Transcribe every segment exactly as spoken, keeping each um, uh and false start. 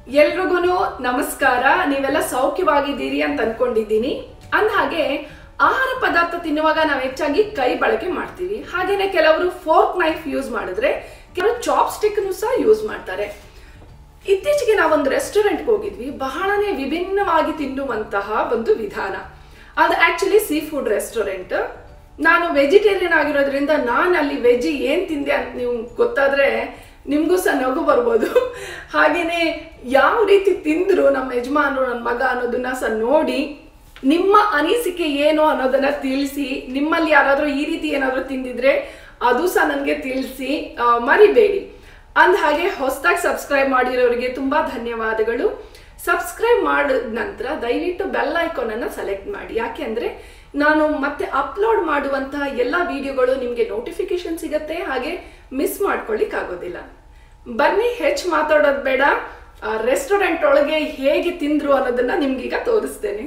ಎಲ್ರಿಗೂ ನಮಸ್ಕಾರ. ನೀವೆಲ್ಲ ಸೌಖ್ಯವಾಗಿದ್ದೀರಿ ಅಂತ ಅನ್ಕೊಂಡಿದ್ದೀನಿ. ಅಂದಹಾಗೆ ಆಹಾರ ಪದಾರ್ಥ ತಿನ್ನುವಾಗ ನಾವು ಹೆಚ್ಚಾಗಿ ಕೈ ಬಳಕೆ ಮಾಡ್ತೀವಿ. ಹಾಗೇನೆ ಕೆಲವರು ಫೋರ್ಕ್ ನೈಫ್ ಯೂಸ್ ಮಾಡಿದ್ರೆ ಕೆಲವರು ಚಾಪ್ ಸ್ಟಿಕ್ ಸಹ ಯೂಸ್ ಮಾಡ್ತಾರೆ. ಇತ್ತೀಚೆಗೆ ನಾವೊಂದು ರೆಸ್ಟೋರೆಂಟ್ಗೆ ಹೋಗಿದ್ವಿ. ಬಹಳನೇ ವಿಭಿನ್ನವಾಗಿ ತಿನ್ನುವಂತಹ ಒಂದು ವಿಧಾನ. ಅದು ಆಕ್ಚುಲಿ ಸೀ ಫುಡ್ ರೆಸ್ಟೋರೆಂಟ್. ನಾನು ವೆಜಿಟೇರಿಯನ್ ಆಗಿರೋದ್ರಿಂದ ನಾನು ಅಲ್ಲಿ ವೆಜ್ ಏನ್ ತಿಂದೆ ಅಂತ ನೀವು ಗೊತ್ತಾದ್ರೆ ನಿಮಗೂ ಸಹ ನಗು ಬರ್ಬೋದು. ಹಾಗೇನೆ ಯಾವ ರೀತಿ ತಿಂದ್ರು ನಮ್ಮ ಯಜಮಾನರು ನನ್ನ ಮಗ ಅನ್ನೋದನ್ನ ಸಹ ನೋಡಿ ನಿಮ್ಮ ಅನಿಸಿಕೆ ಏನು ಅನ್ನೋದನ್ನ ತಿಳಿಸಿ. ನಿಮ್ಮಲ್ಲಿ ಯಾರಾದರೂ ಈ ರೀತಿ ಏನಾದರೂ ತಿಂದಿದ್ರೆ ಅದು ಸಹ ನನಗೆ ತಿಳಿಸಿ, ಮರಿಬೇಡಿ. ಅಂದ ಹಾಗೆ ಹೊಸದಾಗಿ ಸಬ್ಸ್ಕ್ರೈಬ್ ಮಾಡಿರೋರಿಗೆ ತುಂಬಾ ಧನ್ಯವಾದಗಳು. ಸಬ್ಸ್ಕ್ರೈಬ್ ಮಾಡಿದ ನಂತರ ದಯವಿಟ್ಟು ಬೆಲ್ ಐಕಾನ್ ಅನ್ನು ಸೆಲೆಕ್ಟ್ ಮಾಡಿ. ಯಾಕೆ ಅಂದ್ರೆ ನಾನು ಮತ್ತೆ ಅಪ್ಲೋಡ್ ಮಾಡುವಂತಹ ಎಲ್ಲ ವಿಡಿಯೋಗಳು ನಿಮಗೆ ನೋಟಿಫಿಕೇಶನ್ ಸಿಗುತ್ತೆ, ಹಾಗೆ ಮಿಸ್ ಮಾಡ್ಕೊಳ್ಳಿಕ್ ಆಗೋದಿಲ್ಲ. ಬನ್ನಿ, ಹೆಚ್ಚು ಮಾತಾಡೋದು ಬೇಡ. ರೆಸ್ಟೋರೆಂಟ್ ಒಳಗೆ ಹೇಗೆ ತಿಂದ್ರು ಅನ್ನೋದನ್ನ ನಿಮ್ಗೀಗ ತೋರಿಸ್ತೇನೆ.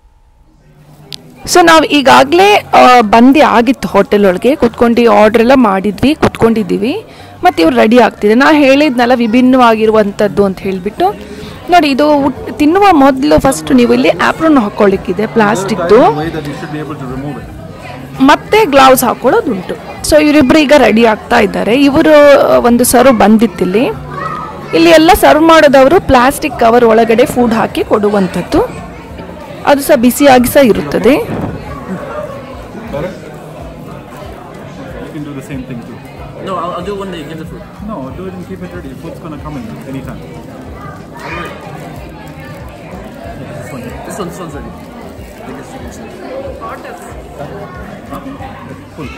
ಸೊ ನಾವು ಈಗಾಗಲೇ ಬಂದು ಆಗಿತ್ತು ಹೋಟೆಲ್ ಒಳಗೆ, ಕುತ್ಕೊಂಡು ಆರ್ಡ್ರ್ ಎಲ್ಲ ಮಾಡಿದ್ವಿ, ಕುತ್ಕೊಂಡಿದ್ದೀವಿ. ಮತ್ತು ಇವ್ರು ರೆಡಿ ಆಗ್ತಿದೆ. ನಾ ಹೇಳಿದ್ನಲ್ಲ ವಿಭಿನ್ನವಾಗಿರುವಂಥದ್ದು ಅಂತ ಹೇಳಿಬಿಟ್ಟು. ನೋಡಿ, ಇದು ತಿನ್ನುವ ಮೊದಲು ಫಸ್ಟ್ ನೀವು ಇಲ್ಲಿ ಆಪ್ರನ್ ಹಾಕೊಳ್ಳಿಕ್ಕಿದೆ ಪ್ಲಾಸ್ಟಿಕ್ದು, ಮತ್ತೆ ಗ್ಲೌಸ್ ಹಾಕೊಳ್ಳೋದುಂಟು. ಸೊ ಇವರಿಬ್ರು ಈಗ ರೆಡಿ ಆಗ್ತಾ ಇದ್ದಾರೆ. ಇವರು ಒಂದು ಸರ್ವ್ ಬಂದಿತ್ತಿಲ್ಲಿ. ಇಲ್ಲಿ ಎಲ್ಲ ಸರ್ವ್ ಮಾಡೋದವರು ಪ್ಲಾಸ್ಟಿಕ್ ಕವರ್ ಒಳಗಡೆ ಫುಡ್ ಹಾಕಿ ಕೊಡುವಂಥದ್ದು. ಅದು ಸಹ ಬಿಸಿಯಾಗಿ ಸಹ ಇರುತ್ತದೆ. No, I'll, I'll do it when they give the food. No, do it and keep it ready. The food's gonna come in anytime. This one, this one, this one's ready. I think it's chicken soup. Huh? Full.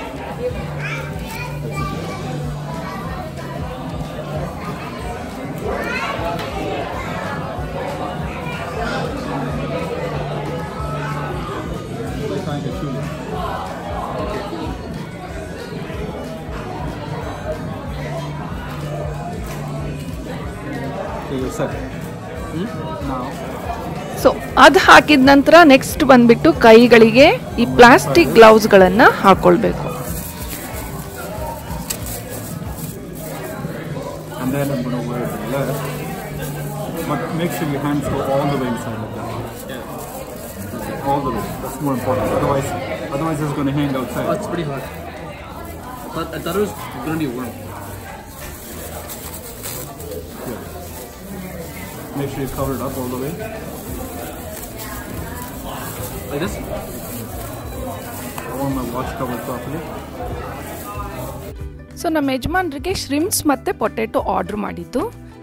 So ಅದು ಹಾಕಿದ ನಂತರ next ಬಂದ್ಬಿಟ್ಟು ಕೈಗಳಿಗೆ ಈ plastic ಗ್ಲೌಸ್ಗಳನ್ನು ಹಾಕೊಳ್ಬೇಕು. And then I'm going to wear the left. But make sure your hands go all the way inside like that. Yeah. All the way. That's more important. Otherwise, otherwise it's going to hang outside. Oh, it's pretty hot. But I thought it was going to be warm. Yeah. Make sure you cover it up all the way. Like this? I want my watch covered properly. So ನಮ್ಮ ಯಜಮಾನ್ರಿಗೆ ಶ್ರಿಮ್ಸ್ ಮತ್ತು potato order ಮಾಡಿದ್ದು.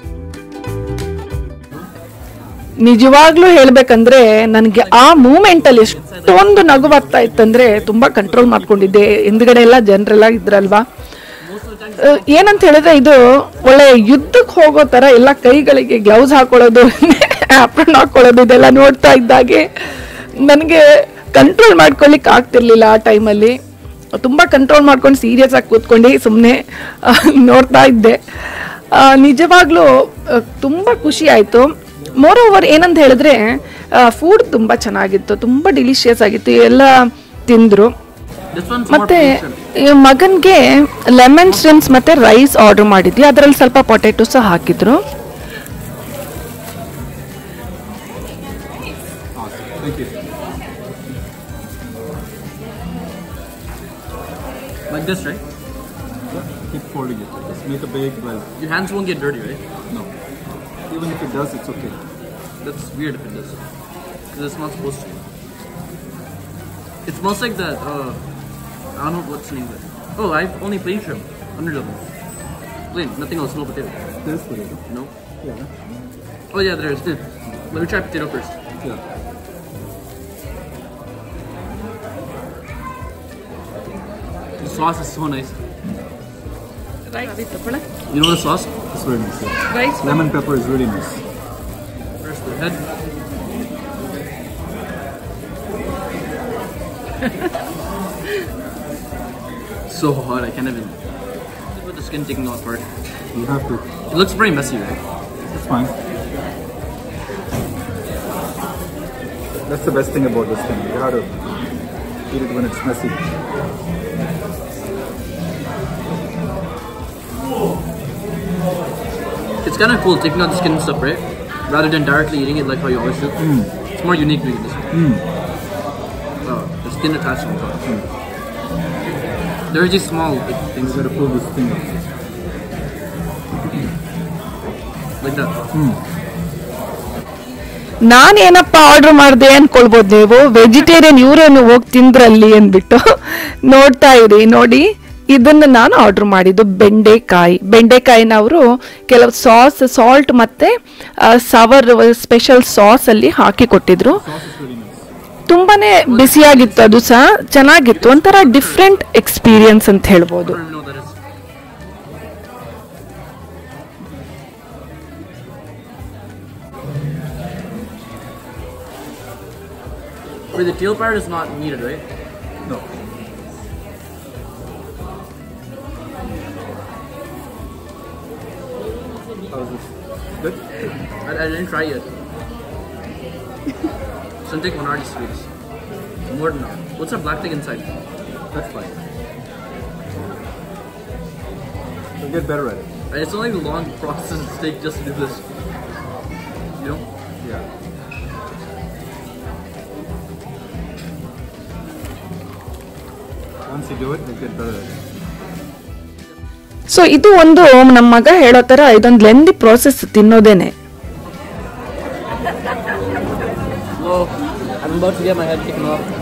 ನಿಜವಾಗ್ಲೂ ಹೇಳಬೇಕಂದ್ರೆ ನನಗೆ ಆ ಮೂಮೆಂಟಲ್ಲಿ ಎಷ್ಟೊಂದು ನಗು ಬರ್ತಾ ಇತ್ತಂದರೆ ತುಂಬ ಕಂಟ್ರೋಲ್ ಮಾಡ್ಕೊಂಡಿದ್ದೆ. ಹಿಂದ್ಗಡೆ ಎಲ್ಲ ಜನರೆಲ್ಲ ಇದ್ರಲ್ವಾ. ಏನಂತ ಹೇಳಿದ್ರೆ ಇದು ಒಳ್ಳೆ ಯುದ್ಧಕ್ಕೆ ಹೋಗೋ ಥರ ಎಲ್ಲ ಕೈಗಳಿಗೆ ಗ್ಲೌಸ್ ಹಾಕೊಳ್ಳೋದು, ಆಪ್ರನ್ ಹಾಕೊಳ್ಳೋದು, ಇದೆಲ್ಲ ನೋಡ್ತಾ ಇದ್ದಾಗೆ ನನಗೆ ಕಂಟ್ರೋಲ್ ಮಾಡ್ಕೊಳ್ಳಿಕ್ಕೆ ಆಗ್ತಿರ್ಲಿಲ್ಲ. ಆ ಟೈಮಲ್ಲಿ ತುಂಬ ಕಂಟ್ರೋಲ್ ಮಾಡ್ಕೊಂಡು ಸೀರಿಯಸ್ ಆಗಿ ಕೂತ್ಕೊಂಡು ಸುಮ್ಮನೆ ನೋಡ್ತಾ ಇದ್ದೆ. ನಿಜವಾಗ್ಲೂ ತುಂಬ ಖುಷಿ ಆಯಿತು. ಮೋರ್ ಓವರ್ ಏನಂತ ಹೇಳಿದ್ರೆ ಫುಡ್ ತುಂಬ ಚೆನ್ನಾಗಿತ್ತು, ತುಂಬ ಡಿಲಿಷಿಯಸ್ ಆಗಿತ್ತು. ಎಲ್ಲ ತಿಂದರು. ಮತ್ತೆ ಮಗನ್ಗೆ ಲೆಮನ್ ಶ್ರಿಮ್ಸ್ ಮತ್ತೆ ರೈಸ್ ಆರ್ಡರ್ ಮಾಡಿದ್ವಿ. ಅದರಲ್ಲಿ ಸ್ವಲ್ಪ ಪೊಟೆಟೊ ಸಹ ಹಾಕಿದ್ರು. Like this, right? Yeah. Keep folding it. Just make a big well. Your hands won't get dirty, right? No. Even if it does, it's okay. That's weird if it does. Because it's not supposed to. It smells like that, uh, I don't know what's the name of it. Oh, I've only plain shrimp. Underdouble. Plain, nothing else, no potato. There's potato. No? Yeah. Oh yeah, there is. Let me try potato first. Yeah. The sauce is so nice. Rice. You know the sauce? It's very nice. Yeah. Rice. Lemon pepper is really nice. First the head. So hot, I can't even. With the skin taking off part. You have to. It looks very messy, right? It's fine. That's the best thing about this thing. You have to eat it when it's messy. It's kind of cool taking out the skin and stuff, right? rather than directly eating it like how you always do. Mm. It's more unique doing it this way. Mm. Oh, the skin attached on top. Mm. There are these small like, things You gotta pull this thing up. like that. Mm. ನಾನೇನಪ್ಪ order ಮಾಡಿದೆ ಅನ್ಕೊಳ್ಬೋದು ನೀವು. Vegetarian ಇವರೇನು ಹೋಗಿ ತಿಂದ್ರಲ್ಲಿ ಅಂದ್ಬಿಟ್ಟು ನೋಡ್ತಾ ಇರಿ. ನೋಡಿ, ಇದನ್ನು ನಾನು ಆರ್ಡರ್ ಮಾಡಿದ್ದು ಬೆಂಡೆಕಾಯಿ. ಬೆಂಡೆಕಾಯಿನ ಅವರು ಕೆಲವು ಸಾಸ್, ಸಾಲ್ಟ್ ಮತ್ತು ಸವರ್ ಸ್ಪೆಷಲ್ ಸಾಸಲ್ಲಿ ಹಾಕಿ ಕೊಟ್ಟಿದ್ರು. ತುಂಬಾ ಬಿಸಿಯಾಗಿತ್ತು, ಅದು ಸಹ ಚೆನ್ನಾಗಿತ್ತು. ಒಂಥರ ಡಿಫ್ರೆಂಟ್ ಎಕ್ಸ್ಪೀರಿಯನ್ಸ್ ಅಂತ ಹೇಳ್ಬೋದು. I don't even know what that is. Wait, the teal part is not needed, right? No. How's this? Good? I, I didn't try yet. Something one already sweets. More than that. What's that black thing inside? That's fine. You'll get better at it. And it's not like a long process to take just to do this. You know? Yeah. Once you do it, you'll get better at it. So ಇದು ಒಂದು ನಮ್ಮ ಮಗ ಹೇಳೋ ಥರ ಇದೊಂದು lengthy process ತಿನ್ನೋದೇನೆ. Hello, I'm about to get my head taken off.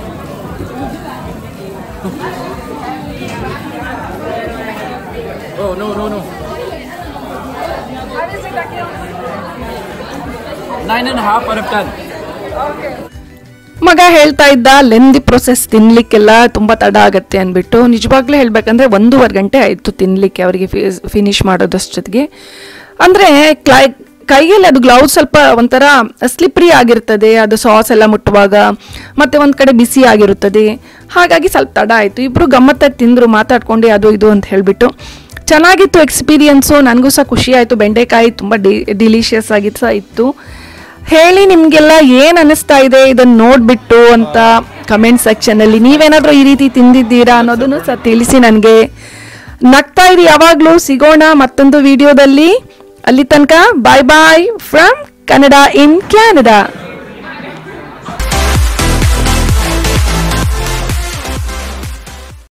Oh, no, no, no. Nine and a half out of ten. ಮಗ ಹೇಳ್ತಾ ಇದ್ದ ಲೆಂದಿ ಪ್ರೊಸೆಸ್ ತಿನ್ಲಿಕ್ಕೆಲ್ಲ ತುಂಬ ತಡ ಆಗತ್ತೆ ಅಂದ್ಬಿಟ್ಟು. ನಿಜವಾಗ್ಲೂ ಹೇಳ್ಬೇಕಂದ್ರೆ ಒಂದೂವರೆ ಗಂಟೆ ಆಯಿತು ತಿನ್ನಲಿಕ್ಕೆ ಅವರಿಗೆ ಫಿನಿಶ್ ಮಾಡೋದಷ್ಟೊತ್ತಿಗೆ. ಅಂದರೆ ಕ್ಲೈ ಕೈಯಲ್ಲಿ ಅದು ಗ್ಲೌಸ್ ಸ್ವಲ್ಪ ಒಂಥರ ಸ್ಲಿಪ್ರಿ ಆಗಿರ್ತದೆ, ಅದು ಸಾಸ್ ಎಲ್ಲ ಮುಟ್ಟುವಾಗ, ಮತ್ತು ಒಂದು ಕಡೆ ಬಿಸಿ ಆಗಿರುತ್ತದೆ. ಹಾಗಾಗಿ ಸ್ವಲ್ಪ ತಡ ಆಯಿತು. ಇಬ್ಬರು ಗಮ್ಮತ್ತಾಗಿ ತಿಂದರು, ಮಾತಾಡ್ಕೊಂಡು ಅದು ಇದು ಅಂತ ಹೇಳಿಬಿಟ್ಟು. ಚೆನ್ನಾಗಿತ್ತು ಎಕ್ಸ್ಪೀರಿಯನ್ಸು. ನನಗೂ ಸಹ ಖುಷಿ ಆಯಿತು. ಬೆಂಡೆಕಾಯಿ ತುಂಬ ಡಿ ಡಿಲಿಷಿಯಸ್ ಆಗಿ ಸಹ ಇತ್ತು. ಹೇಳಿ ನಿಮಗೆಲ್ಲ ಏನು ಅನ್ನಿಸ್ತಾ ಇದೆ ಇದನ್ನು ನೋಡಿಬಿಟ್ಟು ಅಂತ ಕಮೆಂಟ್ ಸೆಕ್ಷನಲ್ಲಿ. ನೀವೇನಾದರೂ ಈ ರೀತಿ ತಿಂದಿದ್ದೀರಾ ಅನ್ನೋದನ್ನು ಸಹ ತಿಳಿಸಿ ನನಗೆ. ನಗ್ತಾ ಇರಿ ಯಾವಾಗಲೂ. ಸಿಗೋಣ ಮತ್ತೊಂದು ವಿಡಿಯೋದಲ್ಲಿ. ಅಲ್ಲಿ ತನಕ bye bye from Kannada in Canada.